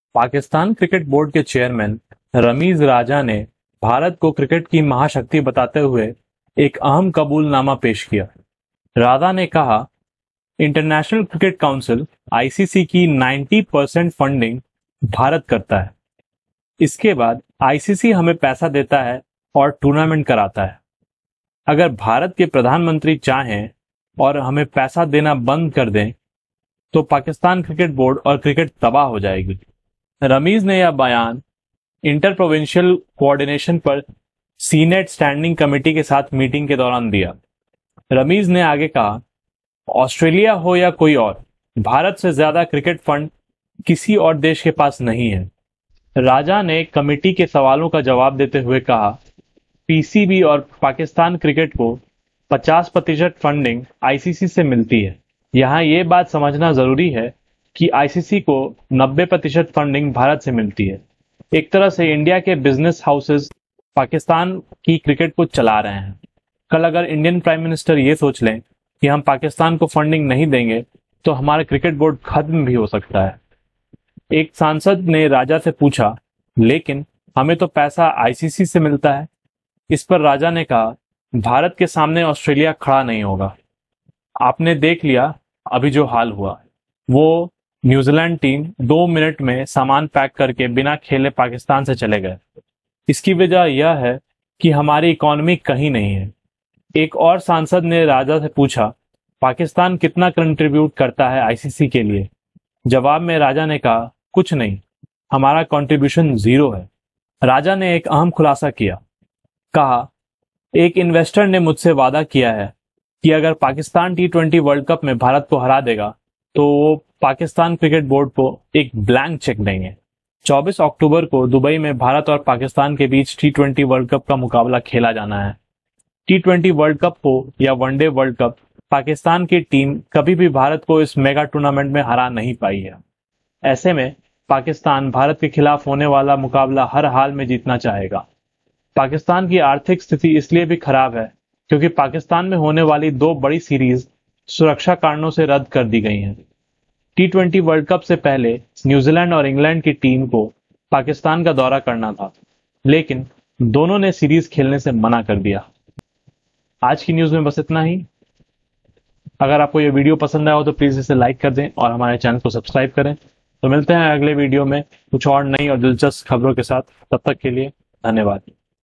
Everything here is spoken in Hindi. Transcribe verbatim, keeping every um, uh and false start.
पाकिस्तान क्रिकेट बोर्ड के चेयरमैन रमीज राजा ने भारत को क्रिकेट की महाशक्ति बताते हुए एक अहम कबूलनामा पेश किया। राजा ने कहा, इंटरनेशनल क्रिकेट काउंसिल आईसीसी की नब्बे परसेंट फंडिंग भारत करता है। इसके बाद आईसीसी हमें पैसा देता है और टूर्नामेंट कराता है। अगर भारत के प्रधानमंत्री चाहें और हमें पैसा देना बंद कर दें तो पाकिस्तान क्रिकेट बोर्ड और क्रिकेट तबाह हो जाएगी। रमीज ने यह बयान इंटर प्रोविंशियल कोऑर्डिनेशन पर सीनेट स्टैंडिंग कमेटी के साथ मीटिंग के दौरान दिया। रमीज ने आगे कहा, ऑस्ट्रेलिया हो या कोई और, भारत से ज्यादा क्रिकेट फंड किसी और देश के पास नहीं है। राजा ने कमेटी के सवालों का जवाब देते हुए कहा, पीसीबी और पाकिस्तान क्रिकेट को पचास प्रतिशत फंडिंग आईसीसी से मिलती है। यहाँ ये बात समझना जरूरी है कि आईसीसी को नब्बे प्रतिशत फंडिंग भारत से मिलती है। एक तरह से इंडिया के बिजनेस हाउसेस पाकिस्तान की क्रिकेट को चला रहे हैं। कल अगर इंडियन प्राइम मिनिस्टर ये सोच लें कि हम पाकिस्तान को फंडिंग नहीं देंगे तो हमारा क्रिकेट बोर्ड खत्म भी हो सकता है। एक सांसद ने राजा से पूछा, लेकिन हमें तो पैसा आईसीसी से मिलता है। इस पर राजा ने कहा, भारत के सामने ऑस्ट्रेलिया खड़ा नहीं होगा। आपने देख लिया अभी जो हाल हुआ। वो न्यूजीलैंड टीम दो मिनट में सामान पैक करके बिना खेले पाकिस्तान से चले गए। इसकी वजह यह है कि हमारी इकोनॉमी कहीं नहीं है। एक और सांसद ने राजा से पूछा, पाकिस्तान कितना कंट्रीब्यूट करता है आईसीसी के लिए? जवाब में राजा ने कहा, कुछ नहीं, हमारा कंट्रीब्यूशन जीरो है। राजा ने एक अहम खुलासा किया। कहा, एक इन्वेस्टर ने मुझसे वादा किया है कि अगर Pakistan T twenty world cup में भारत को हरा देगा तो वो पाकिस्तान क्रिकेट बोर्ड को एक ब्लैंक चेक देंगे। चौबीस अक्टूबर को दुबई में भारत और पाकिस्तान के बीच टी ट्वेंटी वर्ल्ड कप का मुकाबला खेला जाना है। टी ट्वेंटी वर्ल्ड कप हो या वनडे वर्ल्ड कप, पाकिस्तान की टीम कभी भी भारत को इस मेगा टूर्नामेंट में हरा नहीं पाई है। ऐसे में पाकिस्तान भारत के खिलाफ होने वाला मुकाबला हर हाल में जीतना चाहेगा। पाकिस्तान की आर्थिक स्थिति इसलिए भी खराब है क्योंकि पाकिस्तान में होने वाली दो बड़ी सीरीज सुरक्षा कारणों से रद्द कर दी गई हैं। टी ट्वेंटी वर्ल्ड कप से पहले न्यूजीलैंड और इंग्लैंड की टीम को पाकिस्तान का दौरा करना था, लेकिन दोनों ने सीरीज खेलने से मना कर दिया। आज की न्यूज में बस इतना ही। अगर आपको यह वीडियो पसंद आया हो तो प्लीज इसे लाइक कर दें और हमारे चैनल को सब्सक्राइब करें। तो मिलते हैं अगले वीडियो में कुछ और नई और दिलचस्प खबरों के साथ। तब तक के लिए धन्यवाद।